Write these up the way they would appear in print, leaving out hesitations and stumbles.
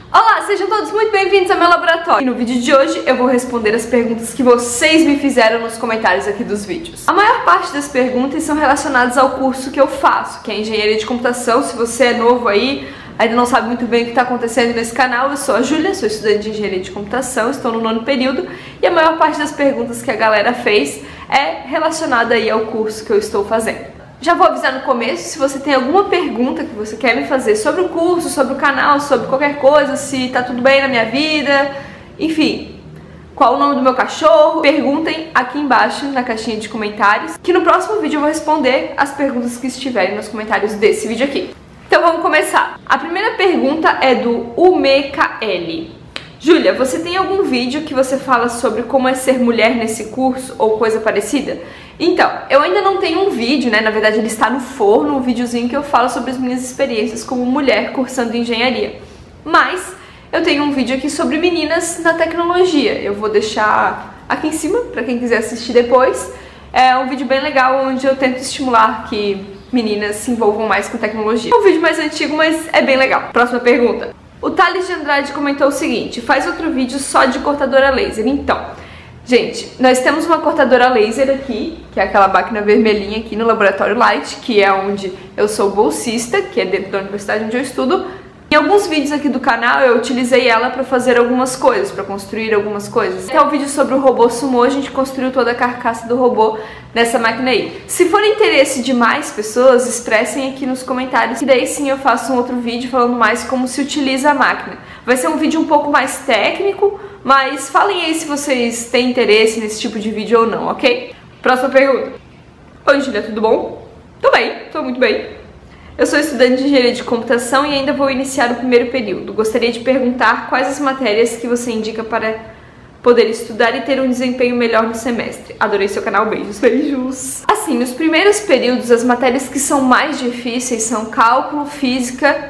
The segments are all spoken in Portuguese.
Olá, sejam todos muito bem-vindos ao meu laboratório. E no vídeo de hoje eu vou responder as perguntas que vocês me fizeram nos comentários aqui dos vídeos. A maior parte das perguntas são relacionadas ao curso que eu faço, que é Engenharia de Computação. Se você é novo aí, ainda não sabe muito bem o que está acontecendo nesse canal, eu sou a Júlia, sou estudante de Engenharia de Computação, estou no 9º período e a maior parte das perguntas que a galera fez é relacionada aí ao curso que eu estou fazendo. Já vou avisar no começo, se você tem alguma pergunta que você quer me fazer sobre o curso, sobre o canal, sobre qualquer coisa, se tá tudo bem na minha vida, enfim, qual o nome do meu cachorro, perguntem aqui embaixo na caixinha de comentários, que no próximo vídeo eu vou responder as perguntas que estiverem nos comentários desse vídeo aqui. Então vamos começar. A primeira pergunta é do UMKL. Júlia, você tem algum vídeo que você fala sobre como é ser mulher nesse curso ou coisa parecida? Então, eu ainda não tenho um vídeo, né? Na verdade ele está no forno, um videozinho que eu falo sobre as minhas experiências como mulher cursando engenharia. Mas eu tenho um vídeo aqui sobre meninas na tecnologia. Eu vou deixar aqui em cima para quem quiser assistir depois. É um vídeo bem legal onde eu tento estimular que meninas se envolvam mais com tecnologia. É um vídeo mais antigo, mas é bem legal. Próxima pergunta. O Thales de Andrade comentou o seguinte: faz outro vídeo só de cortadora laser. Então, gente, nós temos uma cortadora laser aqui, que é aquela máquina vermelhinha aqui no Laboratório Light, que é onde eu sou bolsista, que é dentro da universidade onde eu estudo. Em alguns vídeos aqui do canal eu utilizei ela para fazer algumas coisas, para construir algumas coisas. Até o vídeo sobre o robô Sumo, a gente construiu toda a carcaça do robô nessa máquina aí. Se for interesse de mais pessoas, expressem aqui nos comentários, que daí sim eu faço um outro vídeo falando mais como se utiliza a máquina. Vai ser um vídeo um pouco mais técnico, mas falem aí se vocês têm interesse nesse tipo de vídeo ou não, ok? Próxima pergunta. Oi, Julia, tudo bom? Tô bem, tô muito bem. Eu sou estudante de Engenharia de Computação e ainda vou iniciar o 1º período. Gostaria de perguntar quais as matérias que você indica para poder estudar e ter um desempenho melhor no semestre. Adorei seu canal, beijos. Beijos! Assim, nos primeiros períodos, as matérias que são mais difíceis são cálculo, física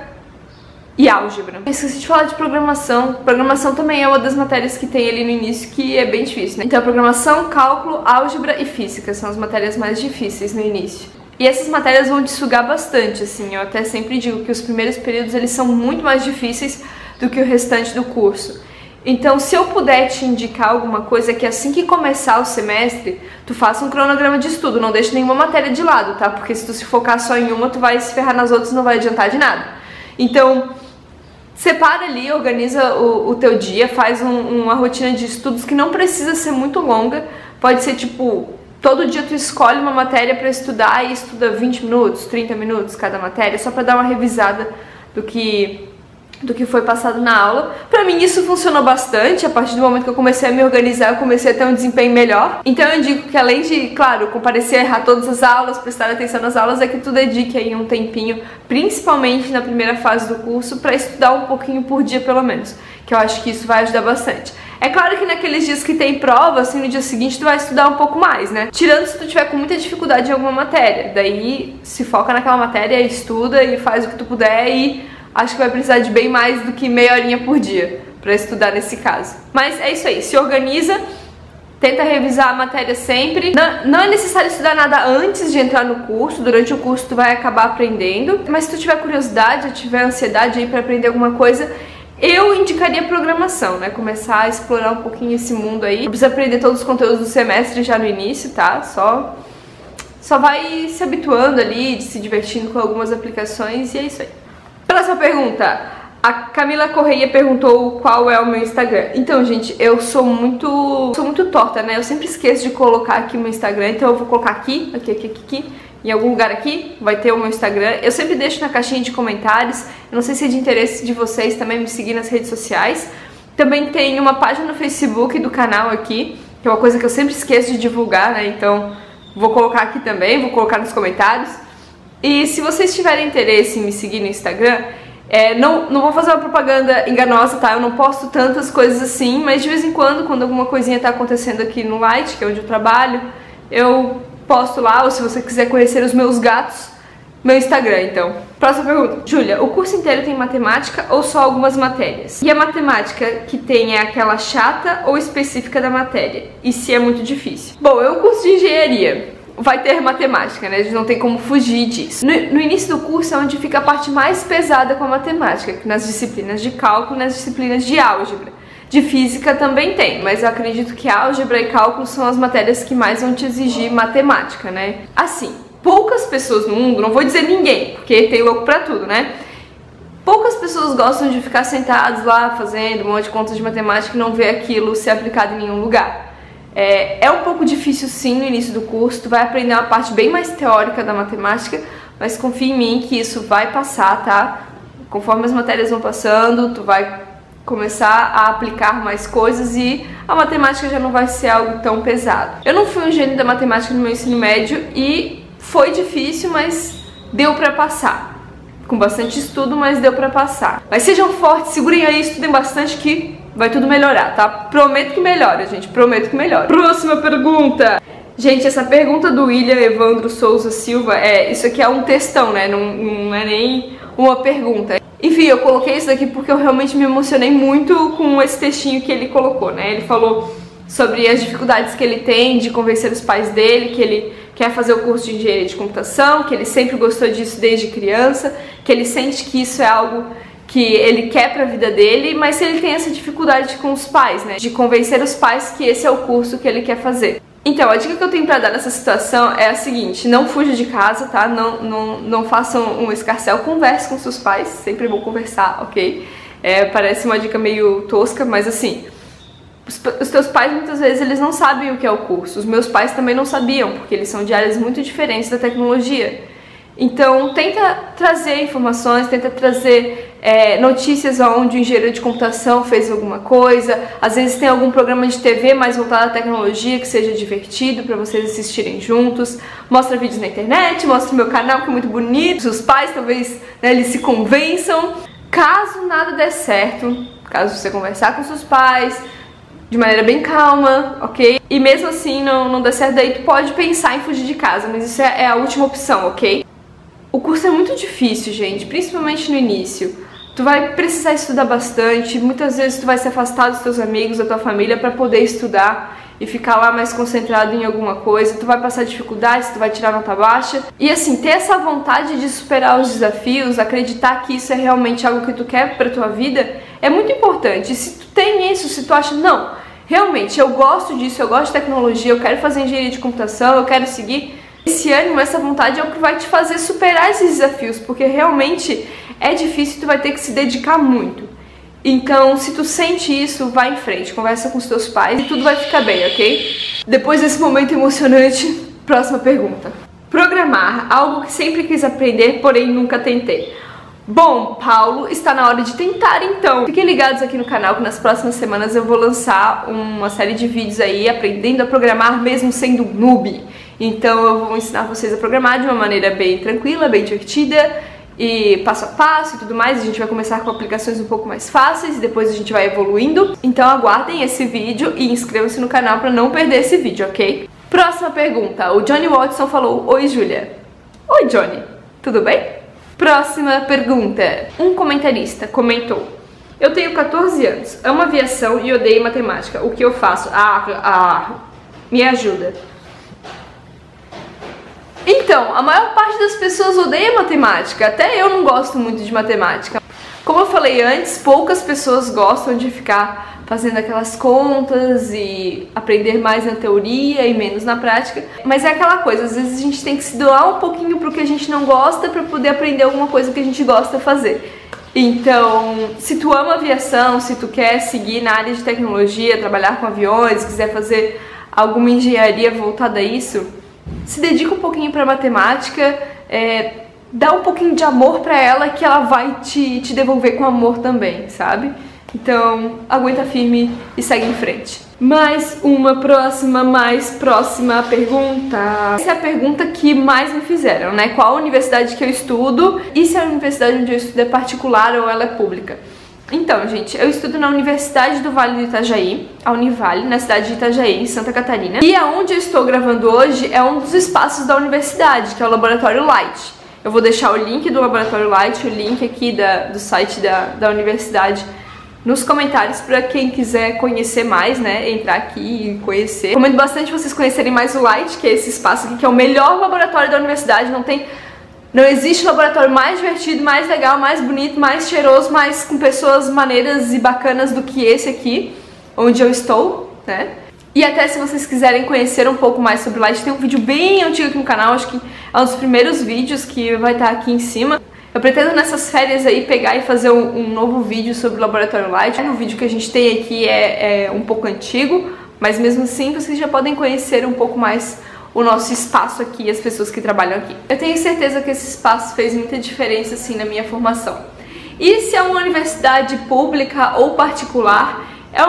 e álgebra. Eu esqueci de falar de programação. Programação também é uma das matérias que tem ali no início que é bem difícil, né? Então, programação, cálculo, álgebra e física são as matérias mais difíceis no início. E essas matérias vão te sugar bastante, assim, eu até sempre digo que os primeiros períodos eles são muito mais difíceis do que o restante do curso. Então, se eu puder te indicar alguma coisa, é que assim que começar o semestre, tu faça um cronograma de estudo, não deixe nenhuma matéria de lado, tá? Porque se tu se focar só em uma, tu vai se ferrar nas outras e não vai adiantar de nada. Então, separa ali, organiza o teu dia, faz uma rotina de estudos que não precisa ser muito longa, pode ser tipo... Todo dia tu escolhe uma matéria para estudar e estuda 20 minutos, 30 minutos cada matéria, só para dar uma revisada do que foi passado na aula. Pra mim isso funcionou bastante, a partir do momento que eu comecei a me organizar, eu comecei a ter um desempenho melhor. Então eu digo que além de, claro, comparecer a errar todas as aulas, prestar atenção nas aulas, é que tu dedique aí um tempinho, principalmente na primeira fase do curso, para estudar um pouquinho por dia pelo menos, que eu acho que isso vai ajudar bastante. É claro que naqueles dias que tem prova, assim, no dia seguinte tu vai estudar um pouco mais, né? Tirando se tu tiver com muita dificuldade em alguma matéria. Daí se foca naquela matéria, estuda e faz o que tu puder e acho que vai precisar de bem mais do que meia horinha por dia pra estudar nesse caso. Mas é isso aí, se organiza, tenta revisar a matéria sempre. Não é necessário estudar nada antes de entrar no curso, durante o curso tu vai acabar aprendendo. Mas se tu tiver curiosidade, tiver ansiedade aí pra aprender alguma coisa, eu indicaria programação, né? Começar a explorar um pouquinho esse mundo aí. Não precisa aprender todos os conteúdos do semestre já no início, tá? Só vai se habituando ali, se divertindo com algumas aplicações e é isso aí. Próxima pergunta. A Camila Correia perguntou qual é o meu Instagram. Então, gente, eu sou muito torta, né? Eu sempre esqueço de colocar aqui o meu Instagram, então eu vou colocar aqui, em algum lugar aqui, vai ter o meu Instagram. Eu sempre deixo na caixinha de comentários. Eu não sei se é de interesse de vocês também me seguir nas redes sociais. Também tem uma página no Facebook do canal aqui, que é uma coisa que eu sempre esqueço de divulgar, né? Então, vou colocar aqui também, vou colocar nos comentários. E se vocês tiverem interesse em me seguir no Instagram, não vou fazer uma propaganda enganosa, tá? Eu não posto tantas coisas assim, mas de vez em quando alguma coisinha tá acontecendo aqui no Light, que é onde eu trabalho, eu posto lá, ou se você quiser conhecer os meus gatos, meu Instagram, então. Próxima pergunta. Júlia, o curso inteiro tem matemática ou só algumas matérias? E a matemática que tem é aquela chata ou específica da matéria? E se é muito difícil? Bom, é um curso de engenharia. vai ter matemática, né? A gente não tem como fugir disso. No início do curso é onde fica a parte mais pesada com a matemática, que nas disciplinas de cálculo e nas disciplinas de álgebra. De física também tem, mas eu acredito que álgebra e cálculo são as matérias que mais vão te exigir matemática, né? Assim, poucas pessoas no mundo, não vou dizer ninguém, porque tem louco pra tudo, né? Poucas pessoas gostam de ficar sentados lá fazendo um monte de contas de matemática e não ver aquilo ser aplicado em nenhum lugar. É um pouco difícil sim no início do curso, tu vai aprender uma parte bem mais teórica da matemática, mas confia em mim que isso vai passar, tá? Conforme as matérias vão passando, tu vai começar a aplicar mais coisas e a matemática já não vai ser algo tão pesado. Eu não fui um gênio da matemática no meu ensino médio e foi difícil, mas deu pra passar. Com bastante estudo, mas deu pra passar. Mas sejam fortes, segurem aí, estudem bastante que vai tudo melhorar, tá? Prometo que melhora, gente, prometo que melhora. Próxima pergunta! Gente, essa pergunta do William Evandro Souza Silva, isso aqui é um textão, né? Não é nem uma pergunta. Enfim, eu coloquei isso daqui porque eu realmente me emocionei muito com esse textinho que ele colocou, né? Ele falou sobre as dificuldades que ele tem de convencer os pais dele, que ele quer fazer o curso de engenharia de computação, que ele sempre gostou disso desde criança, que ele sente que isso é algo que ele quer pra vida dele, mas ele tem essa dificuldade com os pais, né? De convencer os pais que esse é o curso que ele quer fazer. Então, a dica que eu tenho pra dar nessa situação é a seguinte: não fuja de casa, tá? Não façam um escarcéu, converse com seus pais, sempre é bom conversar, ok? Parece uma dica meio tosca, mas assim, os teus pais muitas vezes eles não sabem o que é o curso. Os meus pais também não sabiam, porque eles são de áreas muito diferentes da tecnologia. Então, tenta trazer informações, tenta trazer notícias onde o engenheiro de computação fez alguma coisa. Às vezes tem algum programa de TV mais voltado à tecnologia que seja divertido para vocês assistirem juntos. Mostra vídeos na internet, mostra o meu canal que é muito bonito. Os pais talvez, né, eles se convençam. Caso nada der certo, caso você conversar com seus pais de maneira bem calma, ok? E mesmo assim não der certo, daí tu pode pensar em fugir de casa, mas isso é a última opção, ok? O curso é muito difícil, gente, principalmente no início. Tu vai precisar estudar bastante, muitas vezes tu vai se afastar dos teus amigos, da tua família para poder estudar e ficar lá mais concentrado em alguma coisa. Tu vai passar dificuldades, tu vai tirar nota baixa. E assim, ter essa vontade de superar os desafios, acreditar que isso é realmente algo que tu quer pra tua vida, é muito importante. E se tu tem isso, se tu acha, não, realmente eu gosto disso, eu gosto de tecnologia, eu quero fazer engenharia de computação, eu quero seguir, esse ânimo, essa vontade é o que vai te fazer superar esses desafios, porque realmente é difícil e tu vai ter que se dedicar muito. Então, se tu sente isso, vai em frente, conversa com os teus pais e tudo vai ficar bem, ok? Depois desse momento emocionante, próxima pergunta. Programar, algo que sempre quis aprender, porém nunca tentei. Bom, Paulo, está na hora de tentar então. Fiquem ligados aqui no canal que nas próximas semanas eu vou lançar uma série de vídeos aí aprendendo a programar mesmo sendo noob. Então eu vou ensinar vocês a programar de uma maneira bem tranquila, bem divertida e passo a passo e tudo mais. A gente vai começar com aplicações um pouco mais fáceis e depois a gente vai evoluindo. Então aguardem esse vídeo e inscrevam-se no canal para não perder esse vídeo, ok? Próxima pergunta. O Johnny Watson falou: oi, Júlia. Oi, Johnny. Tudo bem? Próxima pergunta. Um comentarista comentou: eu tenho 14 anos, amo aviação e odeio matemática. O que eu faço? Me ajuda. Então, a maior parte das pessoas odeia matemática. Até eu não gosto muito de matemática. Como eu falei antes, poucas pessoas gostam de ficar fazendo aquelas contas e aprender mais na teoria e menos na prática. Mas é aquela coisa, às vezes a gente tem que se doar um pouquinho pro que a gente não gosta para poder aprender alguma coisa que a gente gosta de fazer. Então, se tu ama aviação, se tu quer seguir na área de tecnologia, trabalhar com aviões, quiser fazer alguma engenharia voltada a isso, se dedica um pouquinho para matemática, dá um pouquinho de amor para ela que ela vai te devolver com amor também, sabe? Então, aguenta firme e segue em frente. Mais próxima pergunta. Essa é a pergunta que mais me fizeram, né? Qual a universidade que eu estudo e se a universidade onde eu estudo é particular ou ela é pública. Então, gente, eu estudo na Universidade do Vale do Itajaí, a Univale, na cidade de Itajaí, em Santa Catarina. E aonde eu estou gravando hoje é um dos espaços da universidade, que é o Laboratório Light. Eu vou deixar o link do Laboratório Light, o link aqui do site da universidade nos comentários pra quem quiser conhecer mais, né, entrar aqui e conhecer. Recomendo bastante vocês conhecerem mais o Light, que é esse espaço aqui, que é o melhor laboratório da universidade. Não existe laboratório mais divertido, mais legal, mais bonito, mais cheiroso, mais com pessoas maneiras e bacanas do que esse aqui, onde eu estou, né? E até se vocês quiserem conhecer um pouco mais sobre o Light, tem um vídeo bem antigo aqui no canal, acho que é um dos primeiros vídeos que vai estar aqui em cima. Eu pretendo nessas férias aí pegar e fazer um novo vídeo sobre o Laboratório Light. O vídeo que a gente tem aqui é um pouco antigo, mas mesmo assim vocês já podem conhecer um pouco mais o nosso espaço aqui e as pessoas que trabalham aqui. Eu tenho certeza que esse espaço fez muita diferença assim na minha formação. E se é uma universidade pública ou particular,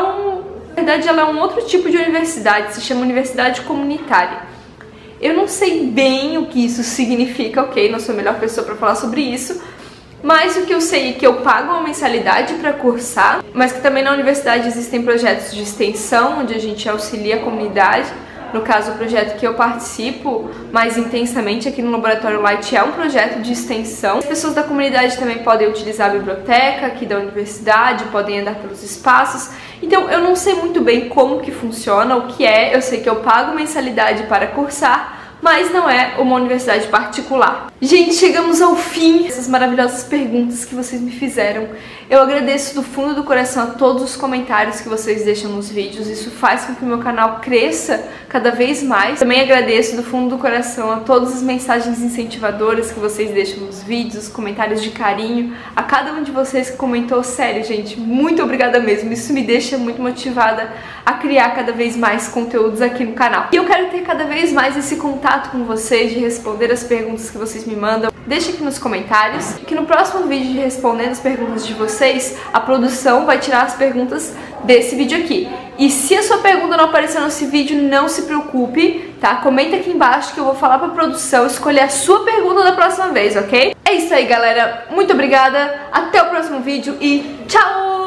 na verdade ela é um outro tipo de universidade, se chama universidade comunitária. Eu não sei bem o que isso significa, ok? Não sou a melhor pessoa para falar sobre isso, mas o que eu sei é que eu pago uma mensalidade para cursar, mas que também na universidade existem projetos de extensão, onde a gente auxilia a comunidade. No caso, o projeto que eu participo mais intensamente aqui no Laboratório Light é um projeto de extensão. As pessoas da comunidade também podem utilizar a biblioteca aqui da universidade, podem andar pelos espaços. Então, eu não sei muito bem como que funciona, o que é. Eu sei que eu pago mensalidade para cursar, mas não é uma universidade particular. Gente, chegamos ao fim dessas maravilhosas perguntas que vocês me fizeram. Eu agradeço do fundo do coração a todos os comentários que vocês deixam nos vídeos. Isso faz com que o meu canal cresça cada vez mais. Também agradeço do fundo do coração a todas as mensagens incentivadoras que vocês deixam nos vídeos, os comentários de carinho. A cada um de vocês que comentou, sério, gente, muito obrigada mesmo. Isso me deixa muito motivada a criar cada vez mais conteúdos aqui no canal. E eu quero ter cada vez mais esse contato com vocês, de responder as perguntas que vocês me mandam. Deixa aqui nos comentários que no próximo vídeo de respondendo as perguntas de vocês, a produção vai tirar as perguntas desse vídeo aqui. E se a sua pergunta não aparecer nesse vídeo, não se preocupe, tá? Comenta aqui embaixo que eu vou falar pra produção escolher a sua pergunta da próxima vez, ok? É isso aí, galera. Muito obrigada, até o próximo vídeo e tchau!